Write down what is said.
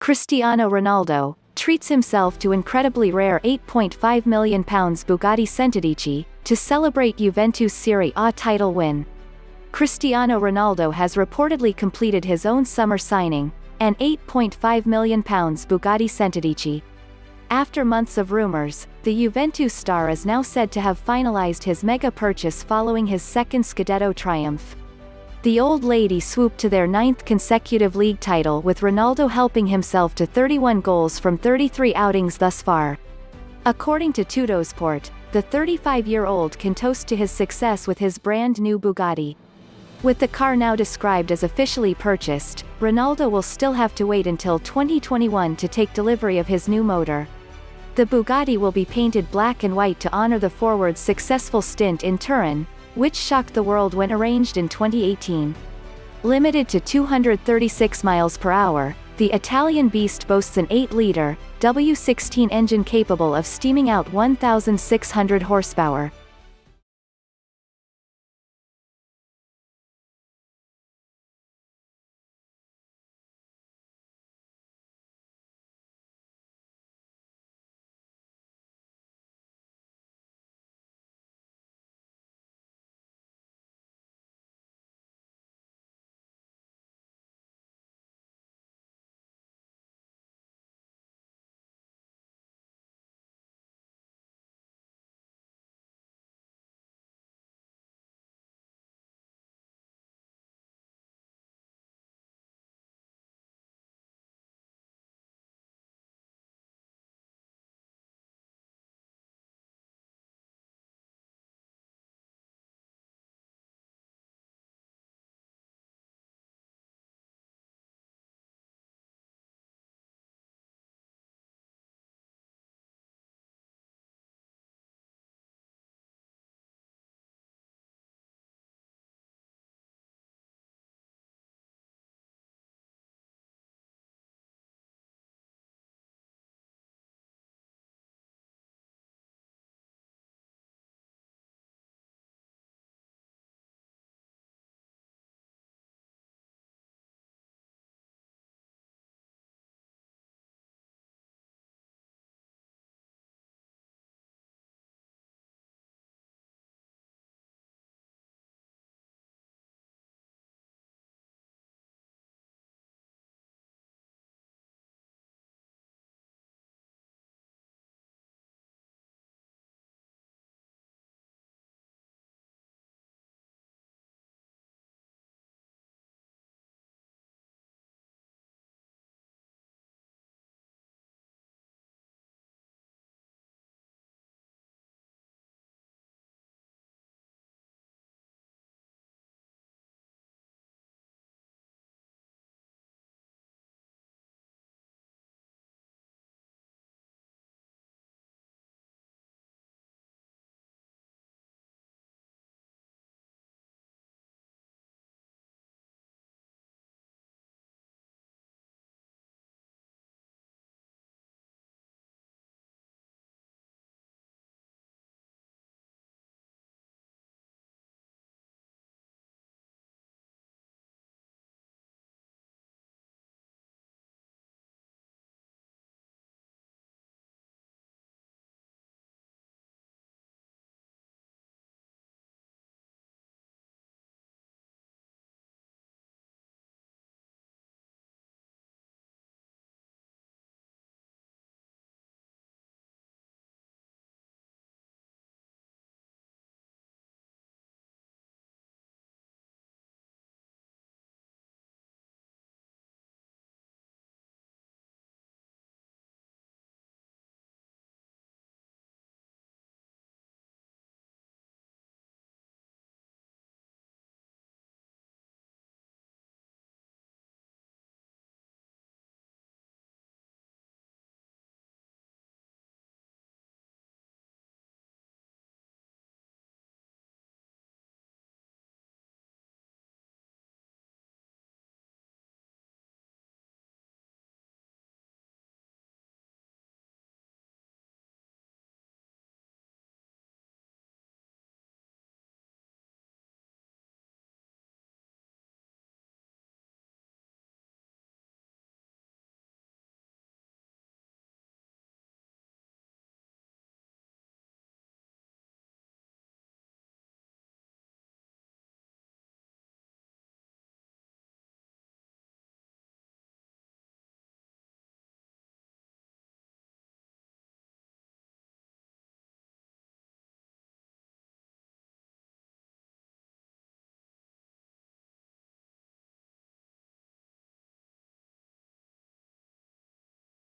Cristiano Ronaldo, treats himself to incredibly rare £8.5 million Bugatti Centodieci, to celebrate Juventus Serie A title win. Cristiano Ronaldo has reportedly completed his own summer signing, an £8.5 million Bugatti Centodieci. After months of rumors, the Juventus star is now said to have finalized his mega purchase following his second Scudetto triumph. The old lady swooped to their 9th consecutive league title, with Ronaldo helping himself to 31 goals from 33 outings thus far. According to Tuttosport, the 35-year-old can toast to his success with his brand new Bugatti. With the car now described as officially purchased, Ronaldo will still have to wait until 2021 to take delivery of his new motor. The Bugatti will be painted black and white to honor the forward's successful stint in Turin, which shocked the world when arranged in 2018. Limited to 236 miles per hour, the Italian beast boasts an 8-liter W16 engine capable of steaming out 1,600 horsepower.